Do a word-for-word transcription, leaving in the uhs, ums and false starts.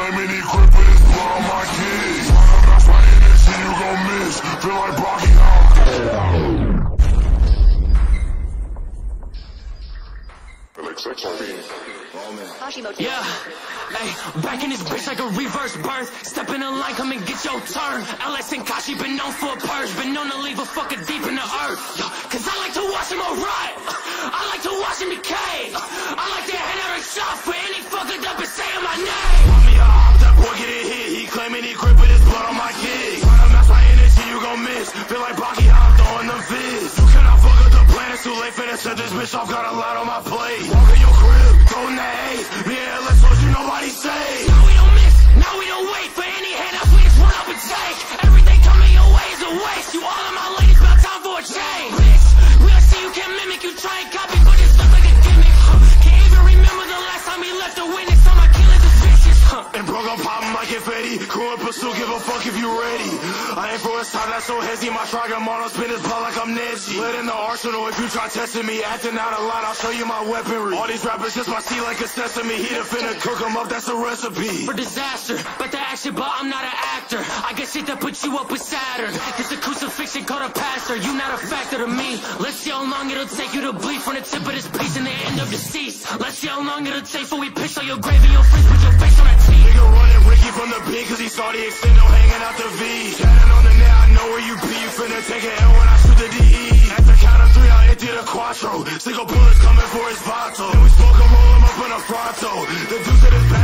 claiming he crip with his blood on my kicks. That's my energy, you gon' miss. Feel like Rocky out. L X X I V. Kashimotu. Yeah, hey, back in this bitch like a reverse birth. Step in the line, come and get your turn. L X and Kashi been known for a purge, been known to leave a fucker deep in the earth. Yo, cause I like to watch him rot. I like to watch him decay. I like to hand out a shot for any fucker up and saying my name. Put me off, that boy get it hit. He claiming he crip with his blood on my kicks. Trying to match my energy, you gon' miss. Feel like Rocky, I'm throwing them fists. You cannot fuck up the plan, it's too late for to set this bitch off. Got a lot on my plate. Walk in your crib, throwing that ace. Me and L X told you nobody safe. Now we don't miss, now we don't wait for any handouts. We just run up and take. Everything coming your way is a waste. You all of my ladies, about time for a change. Bitch, we'll see you can mimic. You try and copy, but it's stuff like a gimmick. Huh. Can't even remember the last time we left a witness. All my killers is vicious. Huh. And bro gon' pop him like confetti. Crew in pursuit, give a fuck if you ready. I ain't for his time, that's so hezzy. My shotgun mono spin his blood like I'm Nessie. Let in the arsenal if you try testing me. Acting out of line, I'll show you my weaponry. All these rappers just my seed like a sesame. He the finna cook him up, that's a recipe. For disaster, but the action, but I'm not an actor. I get shit that puts you up with Saturn. This a crucifixion called a pastor. You not a factor to me. Let's see how long it'll take you to bleed from the tip of this piece and the end of deceased. Let's see how long it'll take before we pitch on your grave and your friends put your face on that T. Nigga running Ricky from the beat cause he saw the extendo hanging out the V. Chatting on the net, I know where you be. You finna take an L when I shoot the D E. At the count of three, I empty the quattro. Single bullets coming for his vato. And we smoke him, roll him up in a fronto. The dudes at his